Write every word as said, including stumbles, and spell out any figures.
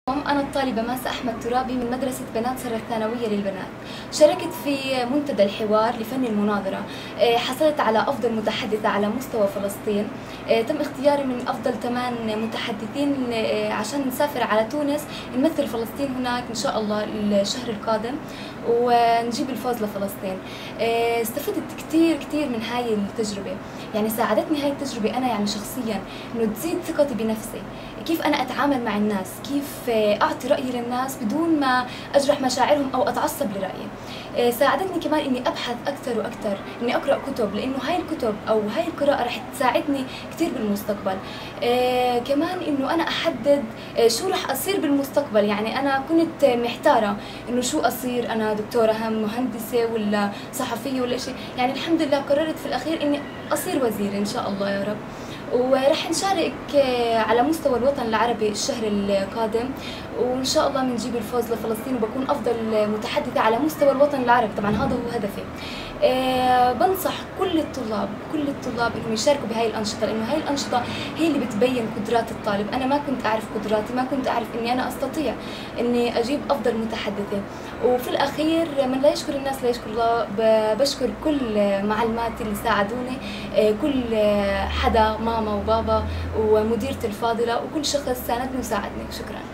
أنا الطالبة ماسة أحمد ترابي من مدرسة بنات سرة الثانوية للبنات. شاركت في منتدى الحوار لفن المناظرة، حصلت على أفضل متحدثة على مستوى فلسطين. تم اختياري من أفضل ثمان متحدثين عشان نسافر على تونس نمثل فلسطين هناك إن شاء الله الشهر القادم ونجيب الفوز لفلسطين. استفدت كثير كثير من هاي التجربة، يعني ساعدتني هاي التجربة أنا يعني شخصيا إنه تزيد ثقتي بنفسي، كيف أنا أتعامل مع الناس، كيف أعطي رأيي للناس بدون ما أجرح مشاعرهم أو أتعصب لرأيي. ساعدتني كمان إني أبحث أكثر وأكثر، إني أقرأ كتب، لأنه هاي الكتب أو هاي القراءة رح تساعدني كثير بالمستقبل. كمان إنه أنا أحدد شو رح أصير بالمستقبل، يعني أنا كنت محتارة إنه شو أصير، أنا دكتورة هم مهندسة ولا صحفية ولا شيء، يعني الحمد لله قررت في الأخير إني أصير وزيرة إن شاء الله يا رب. ورح نشارك على مستوى الوطن العربي الشهر القادم، وإن شاء الله بنجيب الفوز لفلسطين وبكون أفضل متحدثة على مستوى الوطن العربي، طبعا هذا هو هدفي. أه بنصح كل الطلاب كل الطلاب انهم يشاركوا بهاي الانشطه، لانه هاي الانشطه هي اللي بتبين قدرات الطالب. انا ما كنت اعرف قدراتي، ما كنت اعرف اني انا استطيع اني اجيب افضل متحدثه. وفي الاخير من لا يشكر الناس لا يشكر الله. بشكر كل معلماتي اللي ساعدوني، كل حدا، ماما وبابا ومديرتي الفاضله، وكل شخص ساندني وساعدني. شكرا.